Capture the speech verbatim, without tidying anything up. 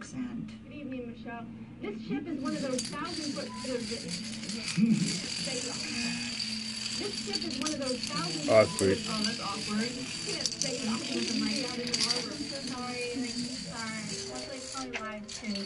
Sharks End. Good evening, Michelle. This ship is one of those thousand foot. This ship is one of those thousand. Oh, that's sweet. Oh, that's awkward. You can't say something like that in the harbor. I'm so sorry. Like, sorry. That's like probably live too.